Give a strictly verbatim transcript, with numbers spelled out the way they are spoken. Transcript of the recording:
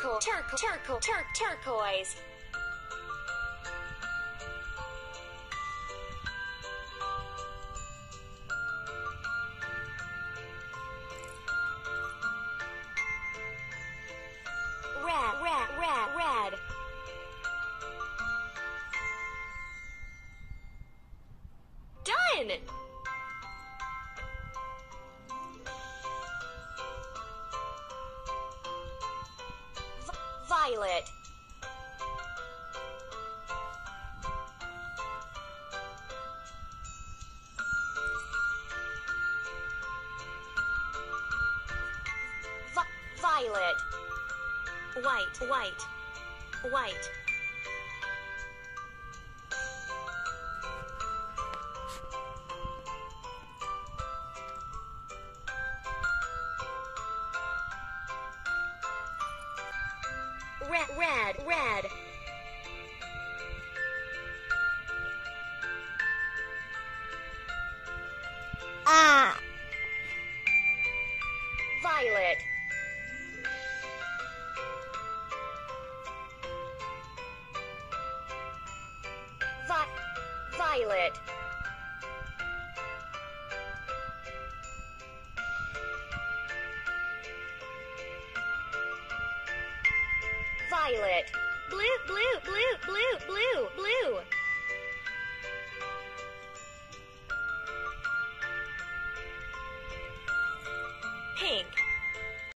turquoise, turquoise, turquoise, tur turquoise. Red, red, red, red. Done! V violet. V violet. White, white, white. Red, red, red. Ah. Violet. Vi violet. Violet. Blue, blue, blue, blue, blue, blue.